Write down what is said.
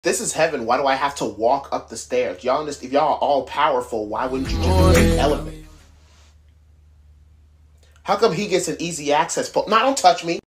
This is heaven. Why do I have to walk up the stairs? Y'all understand? If y'all are all powerful, why wouldn't you just take the elevator? How come he gets an easy access point? No, don't touch me.